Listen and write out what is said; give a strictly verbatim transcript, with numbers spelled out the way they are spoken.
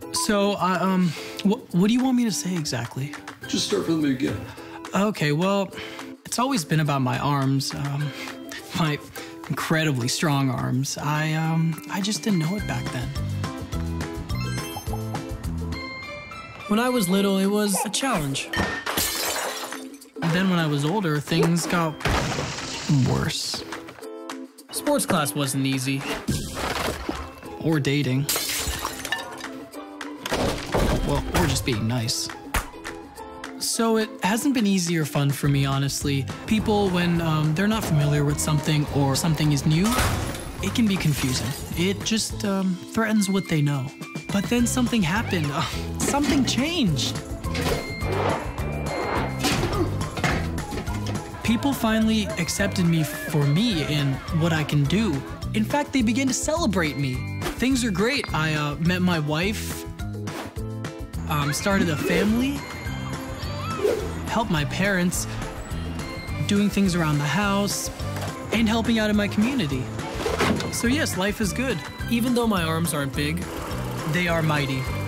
So, uh, um, wh what do you want me to say exactly? Just start from the beginning. Okay, well, it's always been about my arms, um, my incredibly strong arms. I, um, I just didn't know it back then. When I was little, it was a challenge. And then when I was older, things got worse. Sports class wasn't easy. Or dating. Well, or just being nice. So it hasn't been easy or fun for me, honestly. People, when um, they're not familiar with something or something is new, it can be confusing. It just um, threatens what they know. But then something happened. Uh, something changed. People finally accepted me for me and what I can do. In fact, they began to celebrate me. Things are great. I uh, met my wife, um, started a family, helped my parents, doing things around the house, and helping out in my community. So yes, life is good. Even though my arms aren't big, they are mighty.